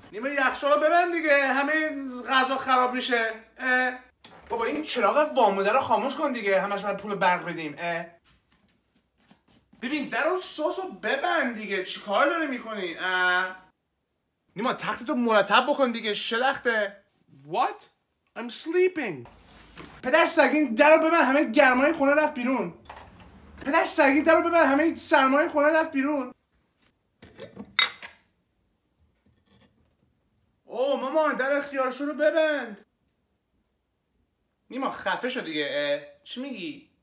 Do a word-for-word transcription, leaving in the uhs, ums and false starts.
نیما یخچال رو ببند دیگه، همه غذا خراب میشه. اه. بابا این چراغ واموده رو خاموش کن دیگه، همش باید پول برق بدیم. اه. ببین در اون سس رو ببند دیگه، چی کار داری میکنی؟ نیما تختتو مرتب بکن دیگه، شلخته. What? I'm sleeping. پدر سگین در رو ببند، همه گرمای خونه رفت بیرون. پدر سگین در رو ببند، همه سرمای خونه رفت بیرون. اوه مامان در اختیارشو رو ببند. نیما خفه شو دیگه. چی میگی؟